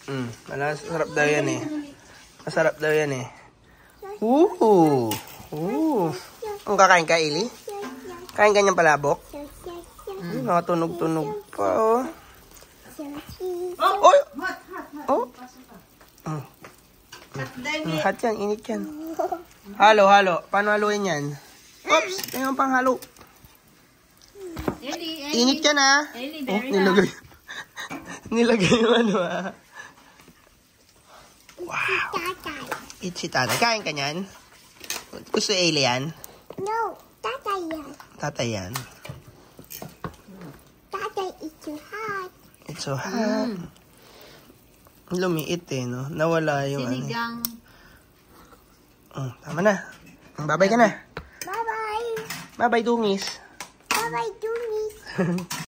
Masarap daw yan eh. Masarap daw yan eh. Ooh. Ang kakain ka, Eli? Kain ka niyang palabok? Nakatunog-tunog pa, oh. Oh! Oh! Hot yan, init yan. Halo. Paano haluin yan? Oops! Tingnan pang halo. Init yan, ha? Oh, nilagay yung ano, ha? Wow. It's si tatay. Kain ka niyan? Gusto Eli yan? No, tatay yan. Tatay yan. Tatay, it's so hot. It's so hot. Lumiit eh, no? Nawala yung sinigang. Tama na. Bye-bye ka na. Bye-bye. Bye-bye, dungis. Bye-bye, Dungis.